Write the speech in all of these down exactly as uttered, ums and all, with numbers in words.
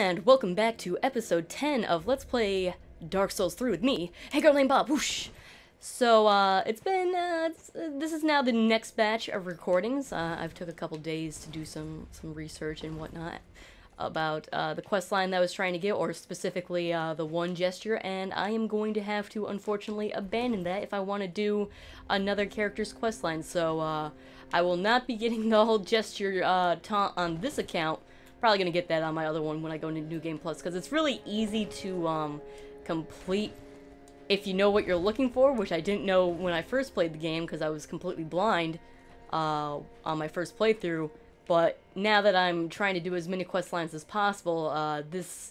And welcome back to episode ten of Let's Play Dark Souls three with me, Hey Girl Named Bob, whoosh! So, uh, it's been, uh, it's, uh, this is now the next batch of recordings. Uh, I've took a couple days to do some, some research and whatnot about, uh, the quest line that I was trying to get, or specifically, uh, the one gesture, and I am going to have to, unfortunately, abandon that if I want to do another character's quest line. So, uh, I will not be getting the whole gesture, uh, taunt on this account. Probably gonna get that on my other one when I go into New Game Plus, because it's really easy to um, complete if you know what you're looking for, which I didn't know when I first played the game because I was completely blind uh, on my first playthrough. But now that I'm trying to do as many quest lines as possible, uh, this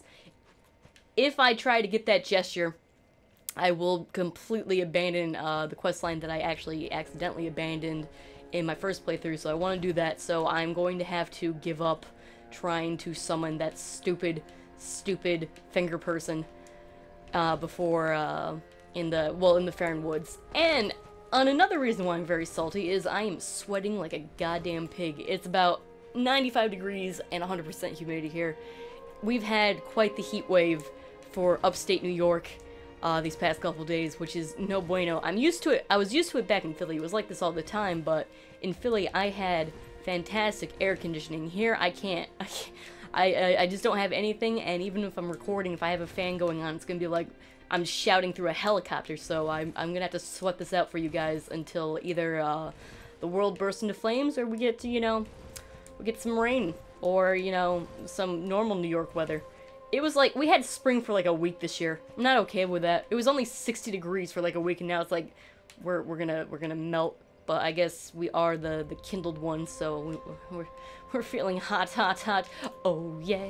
if I try to get that gesture, I will completely abandon uh, the quest line that I actually accidentally abandoned in my first playthrough. So I want to do that. So I'm going to have to give up trying to summon that stupid, stupid finger person uh, before, uh, in the, well, in the Farron Woods. And on another reason why I'm very salty is I am sweating like a goddamn pig. It's about ninety-five degrees and one hundred percent humidity here. We've had quite the heat wave for upstate New York uh, these past couple days, which is no bueno. I'm used to it. I was used to it back in Philly. It was like this all the time, but in Philly I had fantastic air conditioning. Here I can't. I, can't I, I, I just don't have anything, and even if I'm recording, if I have a fan going on, it's gonna be like I'm shouting through a helicopter. So I'm, I'm gonna have to sweat this out for you guys until either uh, the world bursts into flames, or we get to, you know, we get some rain, or, you know, some normal New York weather. It was like, we had spring for like a week this year. I'm not okay with that. It was only sixty degrees for like a week, and now it's like we're, we're gonna, we're gonna melt. But I guess we are the, the kindled ones, so we, we're, we're feeling hot, hot, hot. Oh, yeah.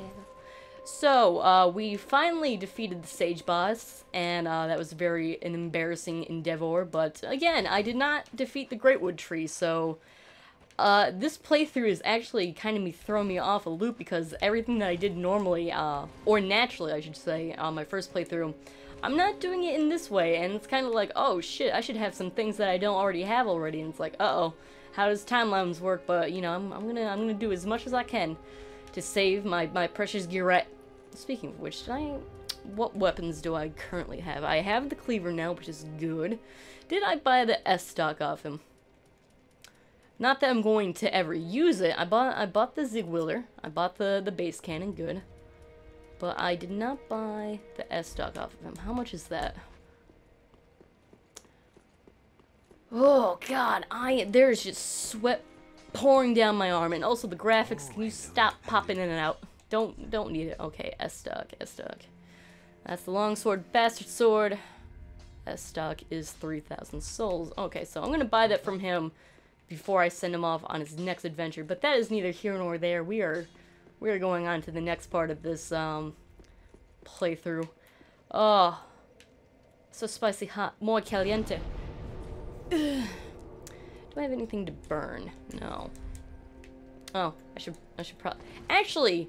So, uh, we finally defeated the Sage Boss, and uh, that was very an embarrassing endeavor. But again, I did not defeat the Greatwood Tree, so uh, this playthrough is actually kind of me throwing me off a loop, because everything that I did normally, uh, or naturally, I should say, on my first playthrough, I'm not doing it in this way, and it's kind of like, oh shit, I should have some things that I don't already have already, and it's like, uh-oh, how does timelines work? But, you know, I'm, I'm gonna I'm gonna do as much as I can to save my, my precious Gearette. Speaking of which, did I, what weapons do I currently have? I have the cleaver now, which is good. Did I buy the S-Stock off him? Not that I'm going to ever use it. I bought I bought the Zigwiller. I bought the, the base cannon, good. But I did not buy the S-Stock off of him. How much is that? Oh god, I there's just sweat pouring down my arm, and also the graphics. Can you stop popping in and out? Don't don't need it. Okay, S-Stock, S-Stock. That's the longsword, bastard sword. S-Stock is three thousand souls. Okay, so I'm gonna buy that from him before I send him off on his next adventure. But that is neither here nor there. We are we are going on to the next part of this um playthrough. Oh, so spicy hot, more caliente. Ugh. Do I have anything to burn? No. Oh, I should I should probably actually.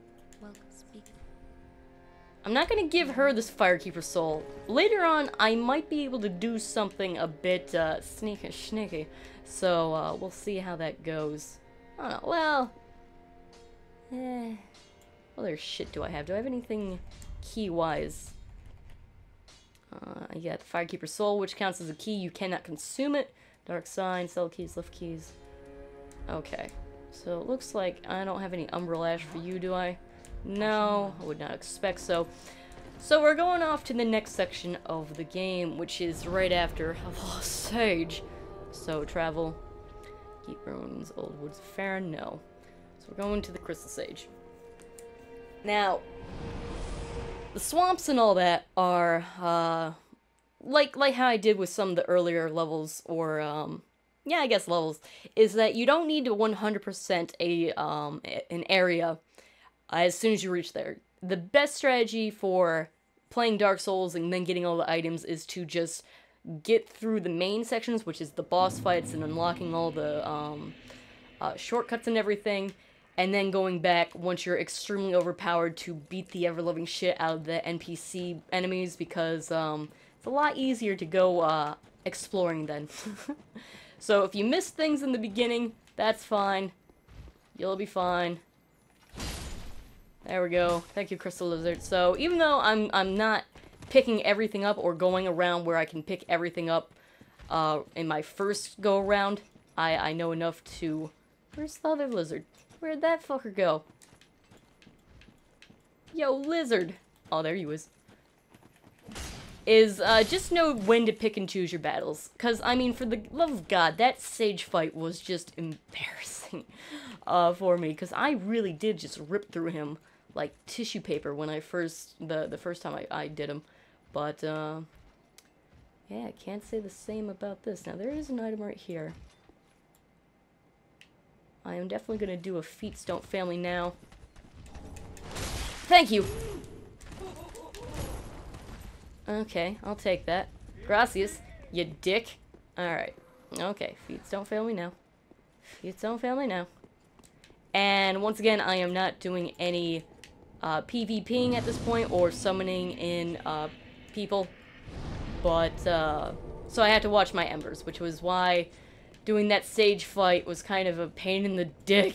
I'm not gonna give her this Firekeeper soul. Later on, I might be able to do something a bit uh, sneaky, sneaky. So uh, we'll see how that goes. I don't know. Well, eh. What other shit do I have? Do I have anything key-wise? Uh, yeah, the Firekeeper soul, which counts as a key. You cannot consume it. Dark sign, sell keys, lift keys. Okay. So it looks like I don't have any Umbral Ash for you, do I? No, I would not expect so. So we're going off to the next section of the game, which is right after Lost Sage. So travel, Deep Ruins, Old Woods of Farron, no. So we're going to the Crystal Sage. Now, the swamps and all that are, uh, like, like how I did with some of the earlier levels, or, um, yeah, I guess levels, is that you don't need to one hundred percent a, um, an area as soon as you reach there. The best strategy for playing Dark Souls and then getting all the items is to just get through the main sections, which is the boss fights and unlocking all the um, uh, shortcuts and everything, and then going back once you're extremely overpowered to beat the ever-loving shit out of the N P C enemies, because um, it's a lot easier to go uh, exploring then. So if you miss things in the beginning, that's fine. You'll be fine. There we go. Thank you, Crystal Lizard. So, even though I'm I'm not picking everything up or going around where I can pick everything up uh, in my first go-around, I, I know enough to... Where's the other lizard? Where'd that fucker go? Yo, lizard! Oh, there he is. Is, uh, just know when to pick and choose your battles. Because, I mean, for the love of God, that sage fight was just embarrassing uh, for me. Because I really did just rip through him like tissue paper when I first, the, the first time I, I did him. But, uh, yeah, I can't say the same about this. Now, there is an item right here. I am definitely going to do a Feats Don't Fail Me now. Thank you! Okay, I'll take that. Gracias, you dick. Alright. Okay, Feats Don't Fail Me now. Feats Don't Fail Me now. And once again, I am not doing any uh, PvPing at this point or summoning in uh, people. But, uh, so I had to watch my embers, which was why doing that sage fight was kind of a pain in the dick.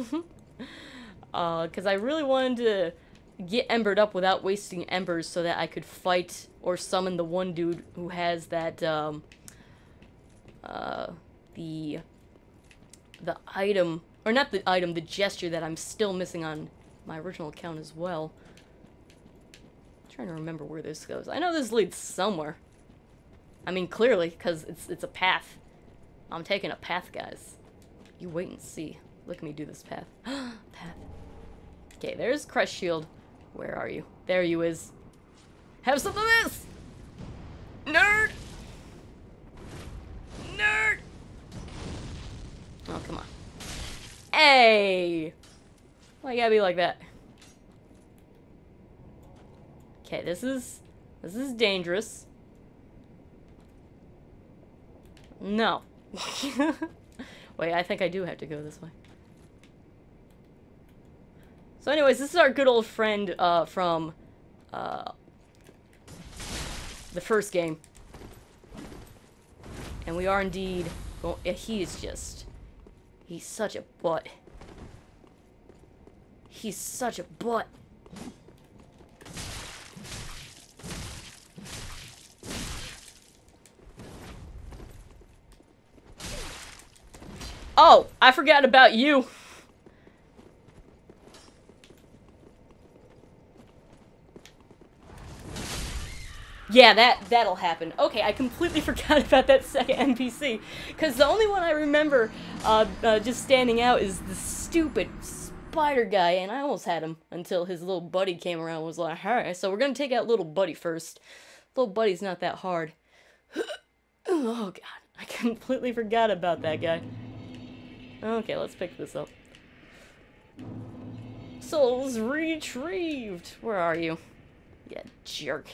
uh, because I really wanted to get embered up without wasting embers so that I could fight or summon the one dude who has that, um, uh, the, the item, or not the item, the gesture that I'm still missing on my original account as well. I'm trying to remember where this goes. I know this leads somewhere. I mean, clearly, because it's, it's a path. I'm taking a path, guys. You wait and see. Look at me do this path. Path. Okay, there's Crest Shield. Where are you? There you is. Have some of this! Nerd! Nerd! Oh, come on. Hey! Why you gotta be like that? Okay, this is... This is dangerous. No. Wait, I think I do have to go this way. So anyways, this is our good old friend uh, from uh, the first game. And we are indeed... Well, yeah, he is just... He's such a butt. He's such a butt. Oh, I forgot about you. Yeah, that, that'll happen. Okay, I completely forgot about that second N P C. Because the only one I remember uh, uh, just standing out is the stupid spider guy. And I almost had him until his little buddy came around and was like, alright, so we're going to take out little buddy first. Little buddy's not that hard. Oh, God. I completely forgot about that guy. Okay, let's pick this up. Souls retrieved. Where are you? Yeah, jerk.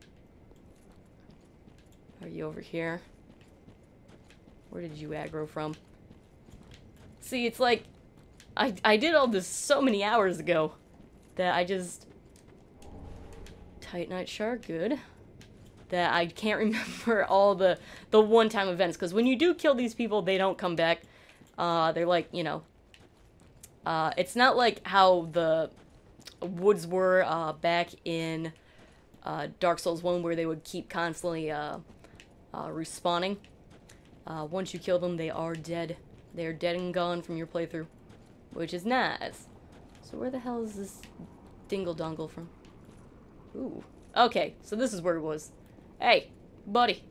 Are you over here? Where did you aggro from? See, it's like... I, I did all this so many hours ago that I just... Titanite Shark, good. That I can't remember all the, the one-time events. Because when you do kill these people, they don't come back. Uh, they're like, you know... Uh, it's not like how the woods were uh, back in uh, Dark Souls one, where they would keep constantly... Uh, Uh, respawning. Uh, once you kill them, they are dead. They are dead and gone from your playthrough, which is nice. So where the hell is this dingle-dongle from? Ooh. Okay, so this is where it was. Hey, buddy.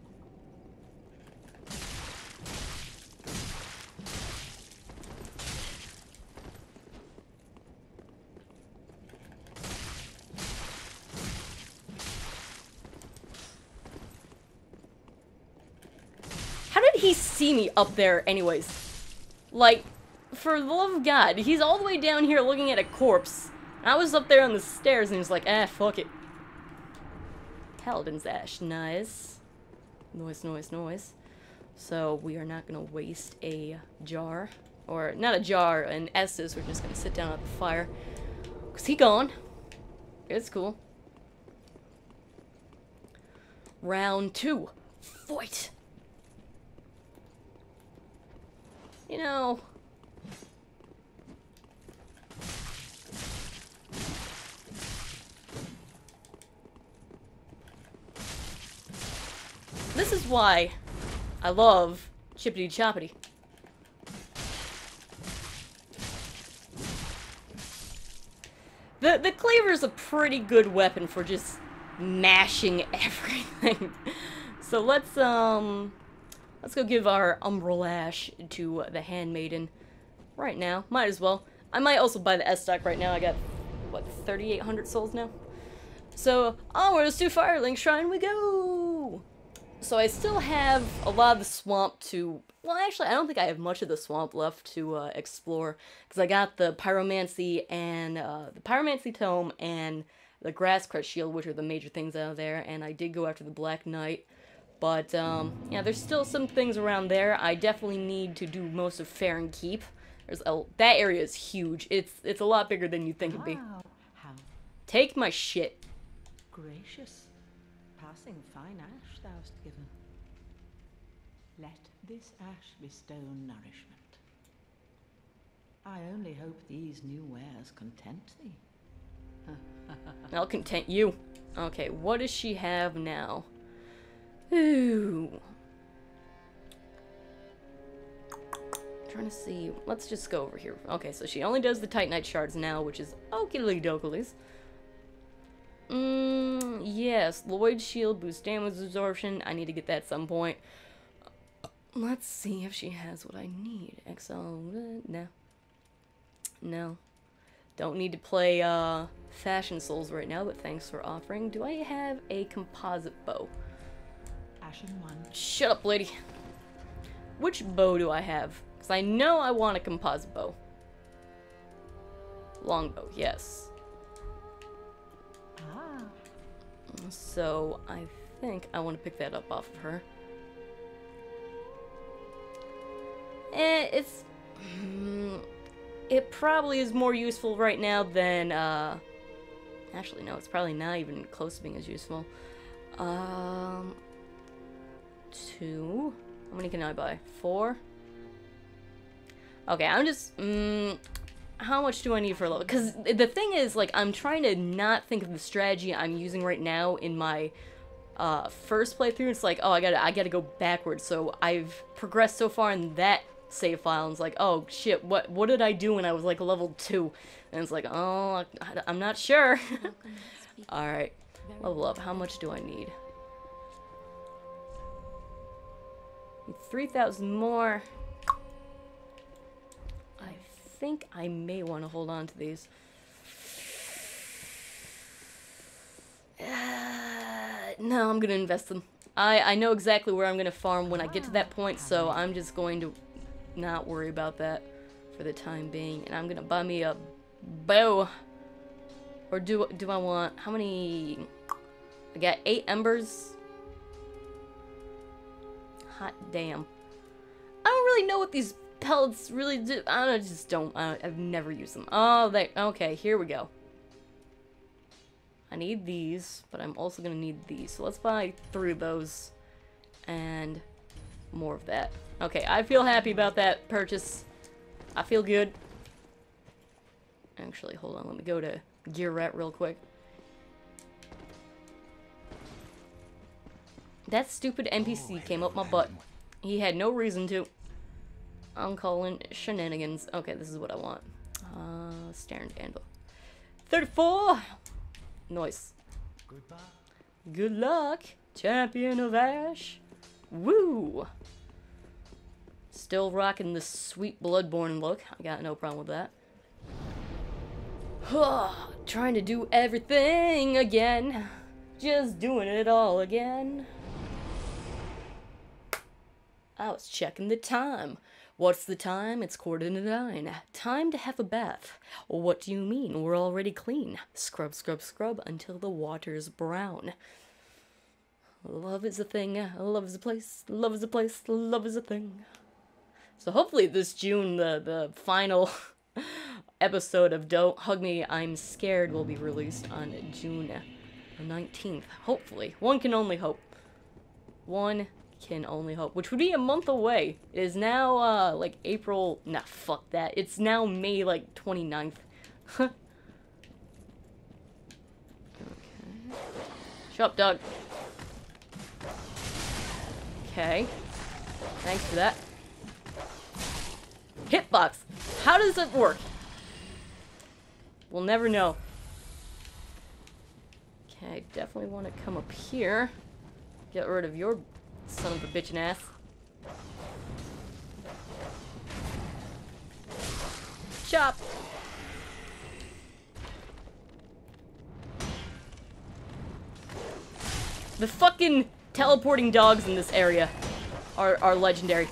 He see me up there anyways. Like, for the love of God, he's all the way down here looking at a corpse. And I was up there on the stairs and he's like, ah, fuck it. Paladin's Ash, nice. Noise, noise, noise. So we are not gonna waste a jar. Or, not a jar, an Estus. We're just gonna sit down at the fire. Cause he gone. It's cool. Round two. Fight! You know... this is why I love Chippity Choppity. The, the cleaver is a pretty good weapon for just mashing everything. So let's, um... let's go give our Umbral Lash to uh, the Handmaiden right now. Might as well. I might also buy the S-Stock right now. I got, what, thirty-eight hundred souls now? So, onwards to Firelink Shrine we go! So I still have a lot of the swamp to... Well, actually, I don't think I have much of the swamp left to uh, explore. Because I got the Pyromancy and... Uh, the Pyromancy Tome and the Grasscrest Shield, which are the major things out of there. And I did go after the Black Knight. But, um, yeah, there's still some things around there. I definitely need to do most of Farron Keep. There's a... That area is huge. It's, it's a lot bigger than you'd think it'd be. How, how Take my shit. gracious. Passing fine ash thou'st given. Let this ash bestow nourishment. I only hope these new wares content thee. I'll content you. Okay, what does she have now? Ooh. Trying to see. Let's just go over here. Okay, so she only does the Titanite shards now, which is okie dokies. Mmm, yes. Lloyd's shield boosts damage absorption. I need to get that at some point. Let's see if she has what I need. X L. No. No. Don't need to play uh, Fashion Souls right now, but thanks for offering. Do I have a composite bow? Ashen one. Shut up, lady. Which bow do I have? Because I know I want a composite bow. Longbow, yes. Ah. So, I think I want to pick that up off of her. Eh, it's... Mm, it probably is more useful right now than, uh... Actually, no, it's probably not even close to being as useful. Um... Two? How many can I buy? Four? Okay, I'm just... Mm, how much do I need for a level? Because the thing is, like, I'm trying to not think of the strategy I'm using right now in my uh, first playthrough. It's like, oh, I gotta, I gotta go backwards. So I've progressed so far in that save file, and it's like, oh, shit, what, what did I do when I was, like, level two? And it's like, oh, I, I'm not sure. Alright, level up. How much do I need? three thousand more. I think I may want to hold on to these. Uh, no, I'm going to invest them. I, I know exactly where I'm going to farm when I get to that point, so I'm just going to not worry about that for the time being. And I'm going to buy me a bow. Or do, do I want... How many... I got eight embers. Hot damn. I don't really know what these pellets really do. I, don't, I just don't. I don't I've never used them. Oh, they. Okay, here we go. I need these, but I'm also going to need these. So let's buy three of those and more of that. Okay, I feel happy about that purchase. I feel good. Actually, hold on. Let me go to Gear Rat real quick. That stupid N P C came up my butt. He had no reason to. I'm calling shenanigans. Okay, this is what I want. Uh, Staring Anvil. thirty-four! Nice. Goodbye. Good luck, champion of Ash. Woo! Still rocking the sweet Bloodborne look. I got no problem with that. Trying to do everything again. Just doing it all again. I was checking the time. What's the time? It's quarter to nine. Time to have a bath. What do you mean? We're already clean. Scrub, scrub, scrub until the water's brown. Love is a thing. Love is a place. Love is a place. Love is a thing. So hopefully this June, the, the final episode of Don't Hug Me, I'm Scared will be released on June nineteenth. Hopefully. One can only hope. One can only hope. Which would be a month away. It is now, uh, like, April... Nah, fuck that. It's now May, like, twenty-ninth. Okay. Shut up, dog. Okay. Thanks for that. Hitbox. How does it work? We'll never know. Okay, definitely want to come up here. Get rid of your son of a bitchin' ass. Chop. The fucking teleporting dogs in this area are, are legendary.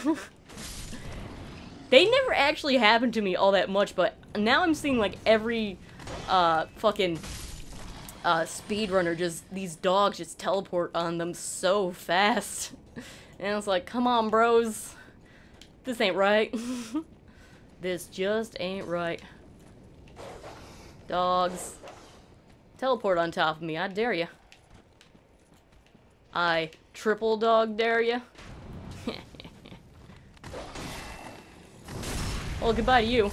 They never actually happened to me all that much, but now I'm seeing like every uh, fucking uh, speedrunner, just these dogs just teleport on them so fast. And it's like, come on, bros. This ain't right. This just ain't right. Dogs. Teleport on top of me, I dare ya. I triple dog dare ya. Well, goodbye to you.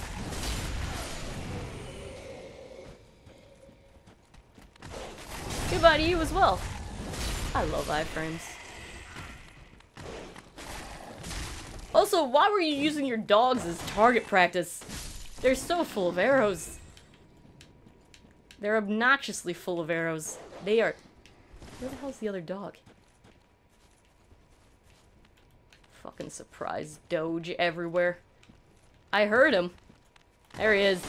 Goodbye to you as well. I love iframes. Also, why were you using your dogs as target practice? They're so full of arrows. They're obnoxiously full of arrows. They are... Where the hell's the other dog? Fucking surprise doge everywhere. I heard him. There he is.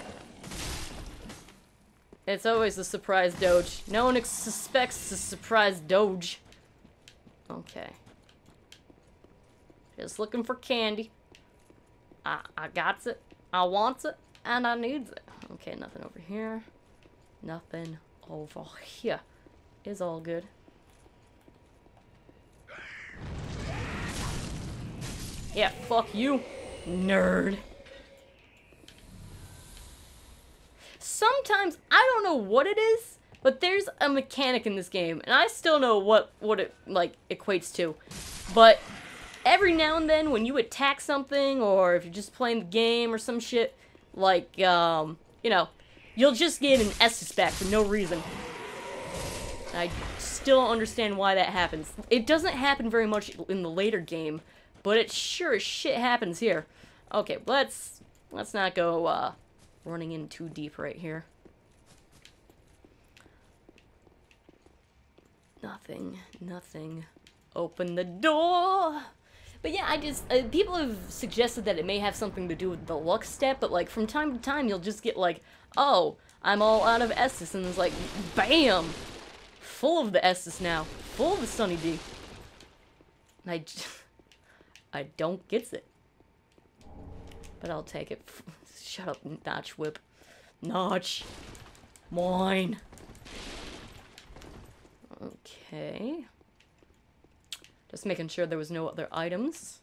It's always a surprise doge. No one suspects a surprise doge. Okay. Just looking for candy. I, I got it. I want it. And I needs it. Okay, nothing over here. Nothing over here. Is all good. Yeah, fuck you, nerd. Sometimes, I don't know what it is, but there's a mechanic in this game, and I still know what, what it, like, equates to. But every now and then, when you attack something, or if you're just playing the game or some shit, like, um, you know, you'll just get an Estus back for no reason. I still don't understand why that happens. It doesn't happen very much in the later game, but it sure as shit happens here. Okay, let's let's not go uh, running in too deep right here. Nothing, nothing. Open the door. But yeah, I just uh, people have suggested that it may have something to do with the luck step, but like from time to time you'll just get like, oh, I'm all out of Estus, and it's like, bam. Full of the Estus now. Full of the Sunny D. And I, j I don't get it. But I'll take it. Shut up, Notch Whip. Notch. Mine. Okay. Just making sure there was no other items.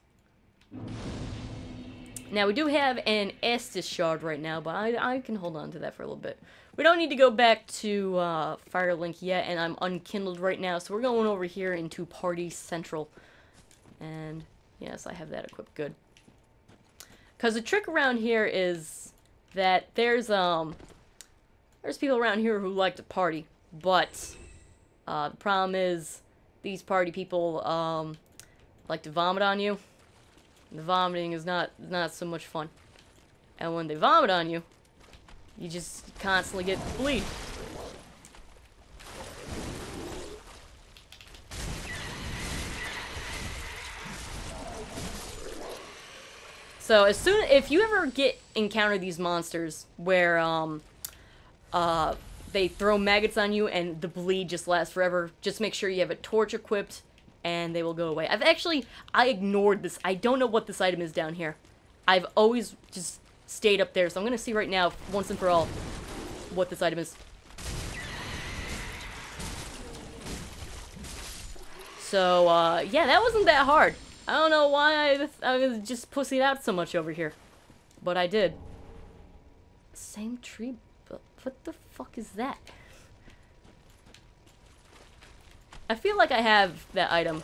Now, we do have an Estus shard right now, but I, I can hold on to that for a little bit. We don't need to go back to uh, Firelink yet, and I'm unkindled right now, so we're going over here into Party Central. And, yes, I have that equipped good. Because the trick around here is that there's, um, there's people around here who like to party, but uh, the problem is these party people um, like to vomit on you. The vomiting is not not so much fun. And when they vomit on you, you just constantly get bleed. So as soon if you ever get encounter these monsters where um uh they throw maggots on you and the bleed just lasts forever, just make sure you have a torch equipped and they will go away. I've actually, I ignored this. I don't know what this item is down here. I've always just stayed up there, so I'm going to see right now, once and for all, what this item is. So, uh, yeah, that wasn't that hard. I don't know why I, I was just pussied out so much over here. But I did. Same tree, but what the fuck is that? I feel like I have that item.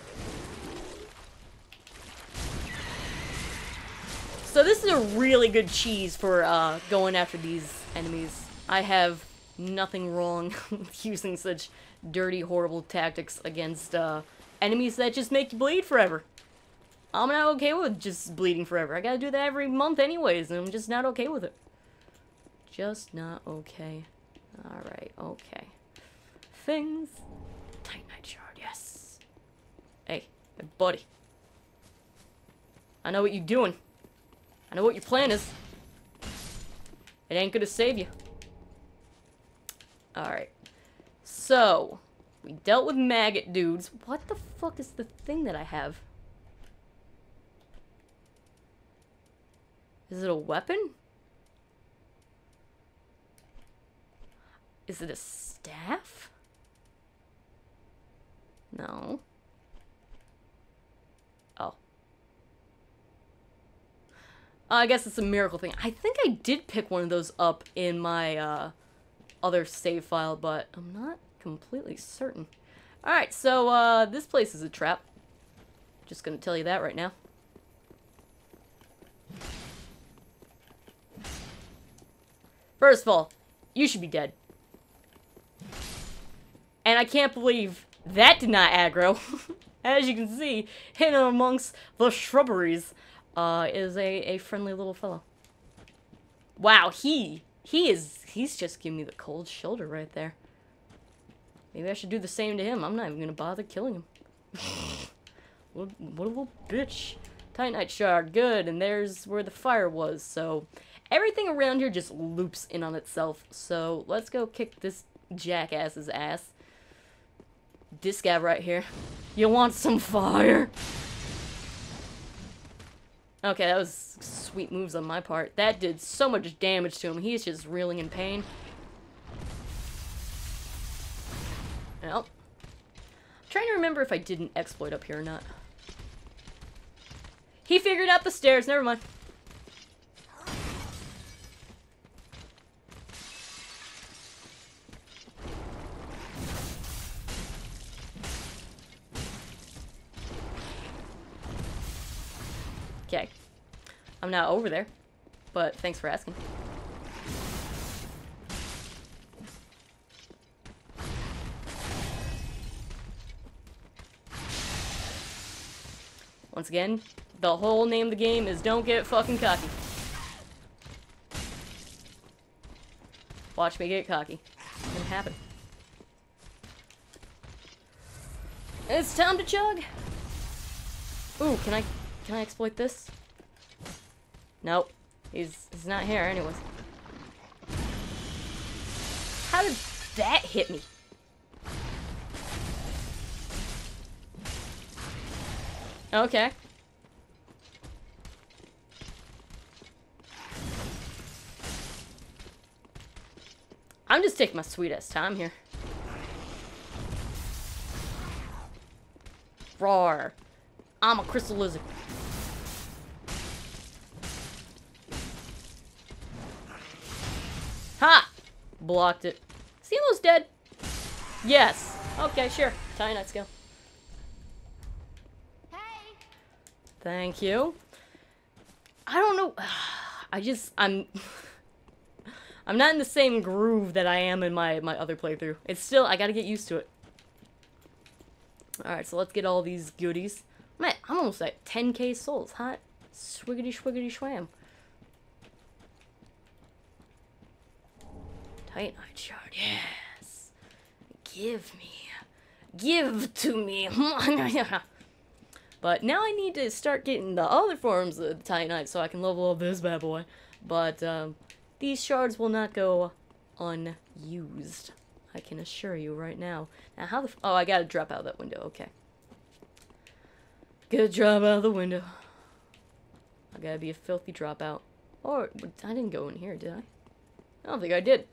So this is a really good cheese for uh, going after these enemies. I have nothing wrong with using such dirty, horrible tactics against uh, enemies that just make you bleed forever. I'm not okay with just bleeding forever. I gotta do that every month anyways, and I'm just not okay with it. Just not okay. Alright, okay. Things. Titanite shard, yes. Hey, hey, buddy. I know what you're doing. I know what your plan is. It ain't gonna save you. Alright. So, we dealt with maggot dudes. What the fuck is the thing that I have? Is it a weapon? Is it a staff? No. Oh. I guess it's a miracle thing. I think I did pick one of those up in my uh, other save file, but I'm not completely certain. Alright, so uh, this place is a trap. Just gonna tell you that right now. First of all, you should be dead. And I can't believe that did not aggro. As you can see, hidden amongst the shrubberies uh, is a, a friendly little fellow. Wow, he, he is, he's just giving me the cold shoulder right there. Maybe I should do the same to him. I'm not even gonna bother killing him. what, what a little bitch. Titanite shard, good, and there's where the fire was, so everything around here just loops in on itself. So let's go kick this jackass's ass. This guy right here. You want some fire? Okay, that was sweet moves on my part. That did so much damage to him. He's just reeling in pain. Well, I'm trying to remember if I did an exploit up here or not. He figured out the stairs. Never mind. Okay. I'm not over there, but thanks for asking. Once again, the whole name of the game is don't get fucking cocky. Watch me get cocky. It's gonna happen. It's time to chug! Ooh, can I... Can I exploit this? Nope. He's, he's not here anyways. How did that hit me? Okay. I'm just taking my sweet ass time here. Roar. I'm a crystal lizard. Ha! Blocked it. Is he almost dead? Yes. Okay, sure. Titanite skill. Hey. Thank you. I don't know. I just I'm I'm not in the same groove that I am in my my other playthrough. It's still I got to get used to it. All right, so let's get all these goodies. I'm at, I'm almost at ten K souls. Hot swiggity swiggity swam. Titanite shard, yes. Give me. Give to me. But now I need to start getting the other forms of Titanite so I can level up this bad boy. But um, these shards will not go unused. I can assure you right now. Now how the f- oh, I gotta drop out that window, okay. Gotta drop out the window. I gotta be a filthy dropout. Or, I didn't go in here, did I? I don't think I did.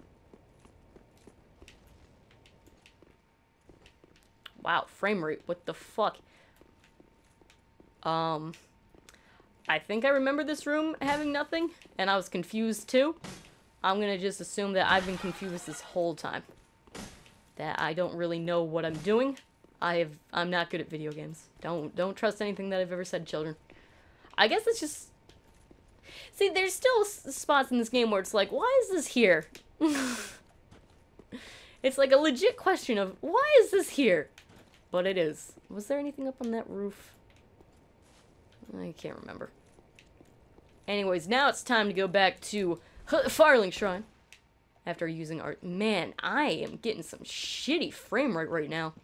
Wow, frame rate, what the fuck? Um, I think I remember this room having nothing, and I was confused too. I'm gonna just assume that I've been confused this whole time. That I don't really know what I'm doing. I've, I'm not good at video games. Don't, don't trust anything that I've ever said, children. I guess it's just... See, there's still s spots in this game where it's like, why is this here? It's like a legit question of, why is this here? but it is. Was there anything up on that roof? I can't remember. Anyways, now it's time to go back to Firelink Shrine. After using our... Man, I am getting some shitty frame rate right now.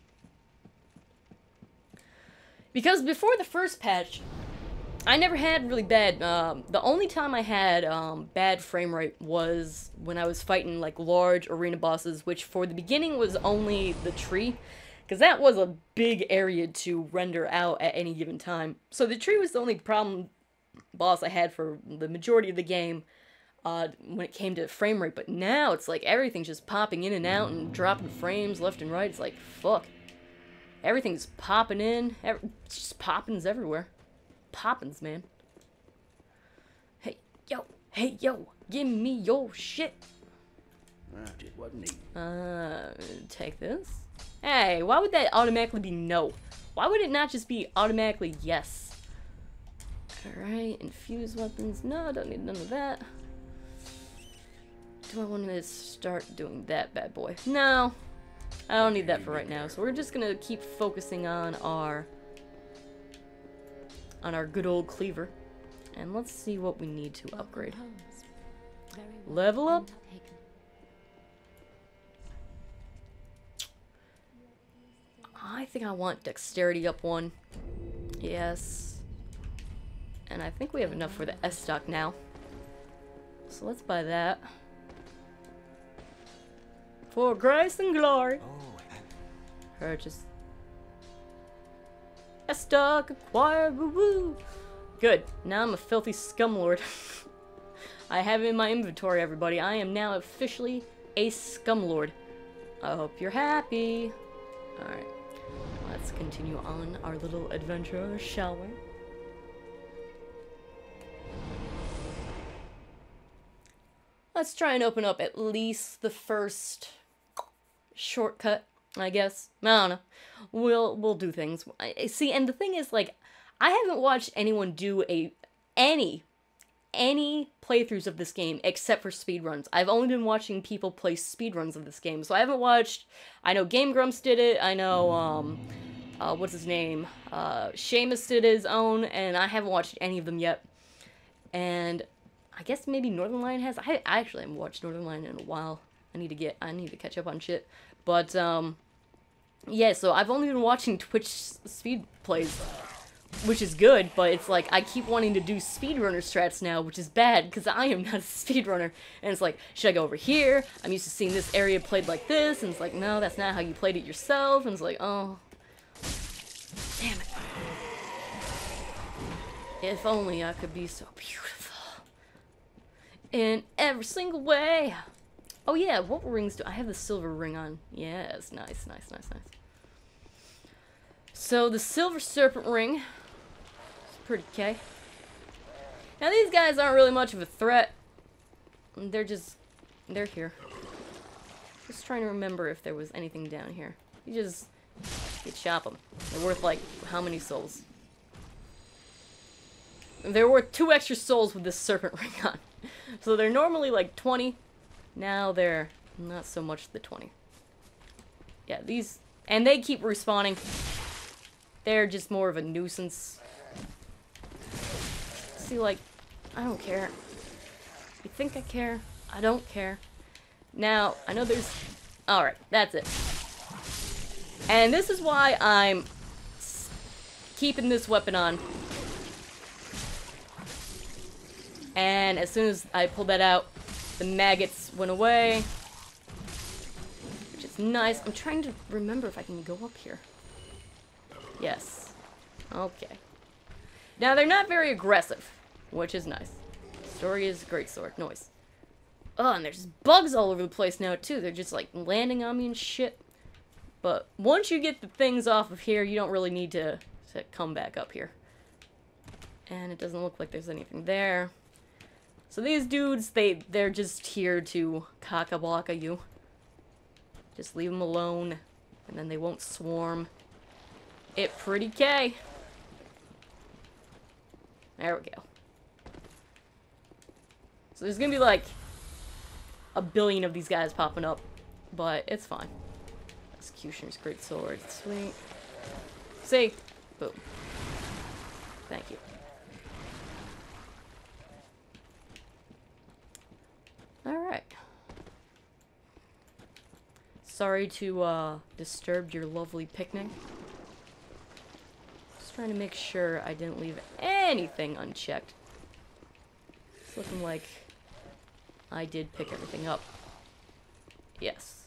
Because before the first patch, I never had really bad... Um, the only time I had um, bad frame rate was when I was fighting, like, large arena bosses, which for the beginning was only the tree. Because that was a big area to render out at any given time. So the tree was the only problem boss I had for the majority of the game. Uh, when it came to frame rate, but now it's like everything's just popping in and out and dropping frames left and right. It's like, fuck. Everything's popping in. Every it's just poppins everywhere. Poppins, man. Hey, yo. Hey, yo. Give me your shit. Well, just wasn't neat. Uh, take this. Hey, why would that automatically be no? Why would it not just be automatically yes? Alright, infuse weapons. No, I don't need none of that. Do I want to start doing that bad boy? No, I don't need that for right now. So we're just gonna keep focusing on our on our good old cleaver, and let's see what we need to upgrade. Level up. I think I want dexterity up one. Yes, and I think we have enough for the S stock now. So let's buy that. For grace and glory. Oh, Purchase. A stock acquired. Woo woo. Good. Now I'm a filthy scumlord. I have it in my inventory, everybody. I am now officially a scumlord. I hope you're happy. Alright. Let's continue on our little adventure, shall we? Let's try and open up at least the first shortcut, I guess. I don't know. We'll we'll do things. I, see, and the thing is, like, I haven't watched anyone do a any any playthroughs of this game except for speedruns. I've only been watching people play speedruns of this game. So I haven't watched... I know Game Grumps did it. I know, um... Uh, what's his name? Uh, Seamus did his own, and I haven't watched any of them yet. And I guess maybe Northern Lion has. I, I actually haven't watched Northern Lion in a while. I need to get, I need to catch up on shit. But, um, yeah, so I've only been watching Twitch speed plays, which is good, but it's like, I keep wanting to do speedrunner strats now, which is bad, because I am not a speedrunner. And it's like, should I go over here? I'm used to seeing this area played like this, and it's like, no, that's not how you played it yourself, and it's like, oh, damn it. If only I could be so beautiful. In every single way. Oh yeah, what rings do I have? The silver ring on? Yes, nice, nice, nice, nice. So the silver serpent ring is pretty okay. Now these guys aren't really much of a threat. They're just, they're here. Just trying to remember if there was anything down here. You just, you chop them. They're worth like how many souls? They're worth two extra souls with this serpent ring on. So they're normally like twenty. Now they're not so much the twenty. Yeah, these... And they keep respawning. They're just more of a nuisance. See, like, I don't care. You think I care? I don't care. Now, I know there's... Alright, that's it. And this is why I'm keeping this weapon on. And as soon as I pulled that out, the maggots went away, which is nice. I'm trying to remember if I can go up here. Yes. Okay. Now, they're not very aggressive, which is nice. Story is great sword. Noise. Oh, and there's bugs all over the place now, too. They're just, like, landing on me and shit. But once you get the things off of here, you don't really need to, to come back up here. And it doesn't look like there's anything there. So these dudes, they, they're just here to cock-a-blocka you. Just leave them alone, and then they won't swarm. It pretty K. There we go. So there's gonna be like a billion of these guys popping up, but it's fine. Executioner's great sword. Sweet. See? Boom. Thank you. Alright. Sorry to, uh, disturb your lovely picnic. Just trying to make sure I didn't leave anything unchecked. It's looking like I did pick everything up. Yes.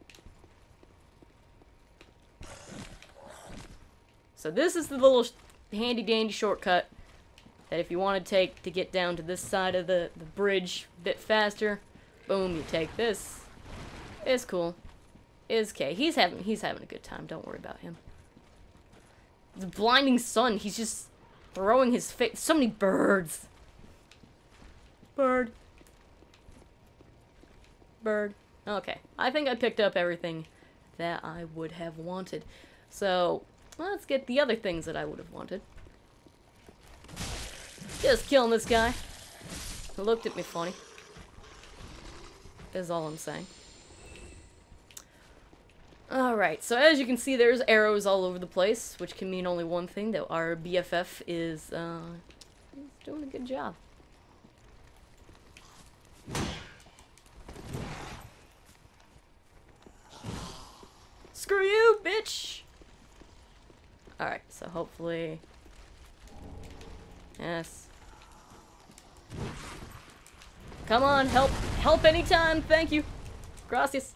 So this is the little handy-dandy shortcut that if you want to take to get down to this side of the, the bridge a bit faster, boom, you take this. It's cool. It's okay. He's having he's having a good time. Don't worry about him. The blinding sun, he's just throwing his face. So many birds. Bird. Bird. Okay. I think I picked up everything that I would have wanted. So, let's get the other things that I would have wanted. Just killing this guy. He looked at me funny. Is all I'm saying. Alright, so as you can see, there's arrows all over the place, which can mean only one thing, that our B F F is, uh, is doing a good job. Screw you, bitch! Alright, so hopefully... Yes. Come on, help! Help anytime! Thank you! Gracias!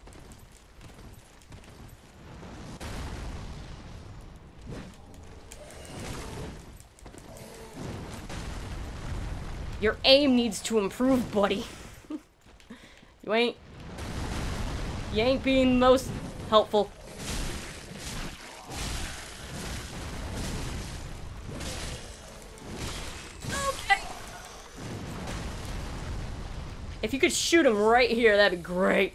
Your aim needs to improve, buddy. You ain't... You ain't being most helpful. Okay. If you could shoot him right here, that'd be great.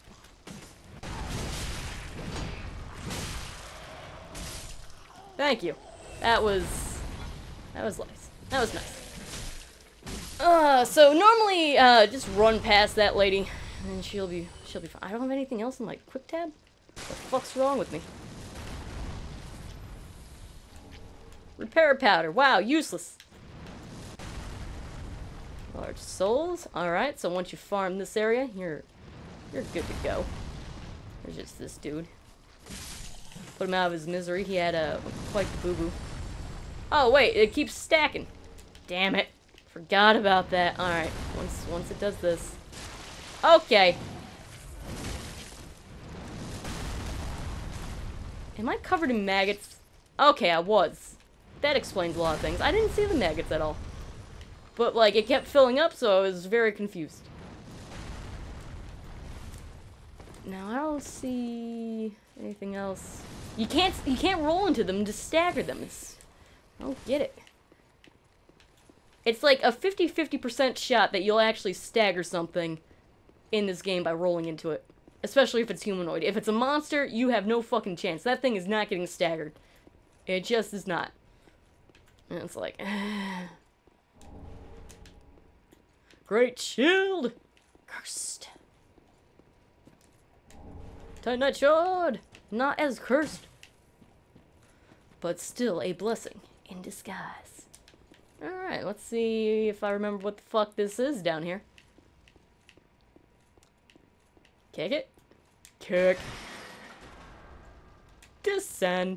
Thank you. That was... That was nice. That was nice. Uh, so normally, uh, just run past that lady, and she'll be, she'll be fine. I don't have anything else in my quick tab? What the fuck's wrong with me? Repair powder. Wow, useless. Large souls. Alright, so once you farm this area, you're, you're good to go. There's just this dude. Put him out of his misery. He had a, quite the boo-boo. Oh, wait, it keeps stacking. Damn it. Forgot about that. Alright, once once it does this. Okay. Am I covered in maggots? Okay, I was. That explains a lot of things. I didn't see the maggots at all. But, like, it kept filling up, so I was very confused. Now, I don't see anything else. You can't, you can't roll into them to stagger them. It's... I don't get it. It's like a fifty fifty percent shot that you'll actually stagger something in this game by rolling into it. Especially if it's humanoid. If it's a monster, you have no fucking chance. That thing is not getting staggered. It just is not. And it's like... Great shield! Cursed. Titanite shard! Not as cursed. But still a blessing in disguise. Alright, let's see if I remember what the fuck this is down here. Kick it. Kick. Descend.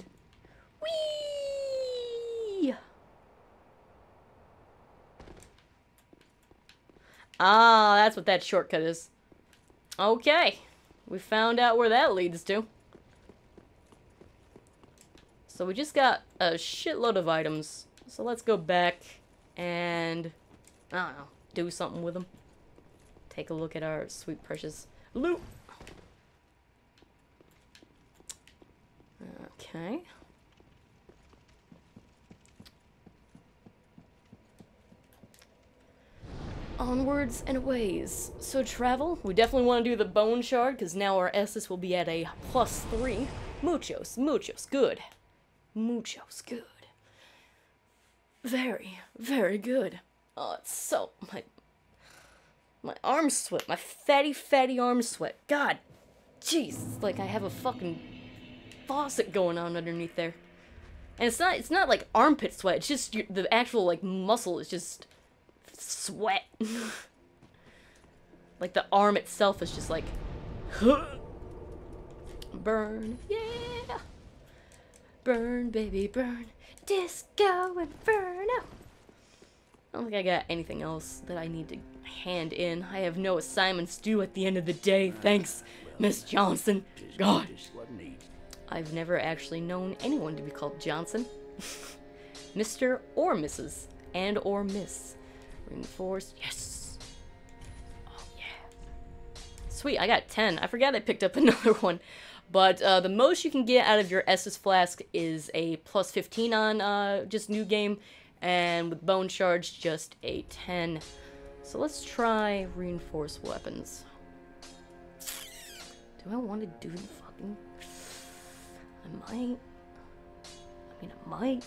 Whee! Ah, that's what that shortcut is. Okay. We found out where that leads to. So we just got a shitload of items. So let's go back and, I don't know, do something with them. Take a look at our sweet precious loot. Okay. Onwards and aways. So travel, we definitely want to do the bone shard, because now our Estus will be at a plus three. Muchos, muchos, good. Muchos, good. Very, very good. Oh, it's so... My, my arms sweat. My fatty, fatty arms sweat. God. Jeez. It's like I have a fucking faucet going on underneath there. And it's not, it's not like armpit sweat, it's just your, the actual, like, muscle is just sweat. Like, the arm itself is just like, burn, yeah. Burn, baby, burn. Disco Inferno. I don't think I got anything else that I need to hand in. I have no assignments due at the end of the day, thanks, Miss Johnson. God. I've never actually known anyone to be called Johnson. Mister or Missus And or Miss. Reinforced. Yes. Oh, yeah. Sweet, I got ten. I forgot I picked up another one. But uh, the most you can get out of your Estus Flask is a plus fifteen on uh, just new game. And with Bone Charge, just a ten. So let's try Reinforced Weapons. Do I want to do the fucking... I might. I mean, I might.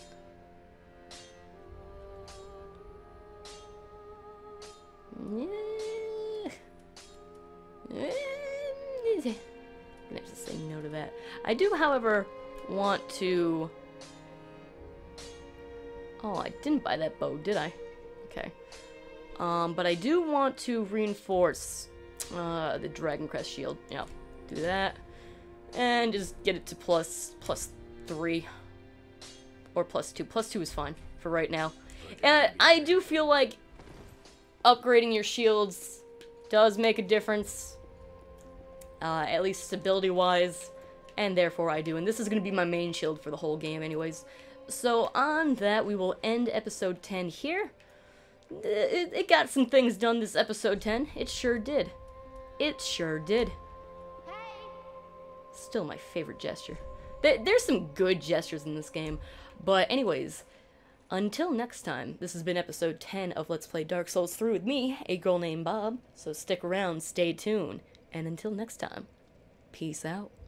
Yeah. I'm gonna have to say no to that. I do, however, want to... Oh, I didn't buy that bow, did I? Okay. Um, but I do want to reinforce uh, the Dragon Crest shield. Yeah, do that. And just get it to plus, plus three. Or plus two. Plus two is fine for right now. And I do feel like upgrading your shields does make a difference. Uh, at least stability-wise. And therefore I do. And this is going to be my main shield for the whole game anyways. So on that, we will end episode ten here. It, it got some things done this episode ten. It sure did. It sure did. Still my favorite gesture. There's some good gestures in this game. But anyways, until next time, this has been episode ten of Let's Play Dark Souls three with me, a girl named Bob. So stick around, stay tuned, and until next time, peace out.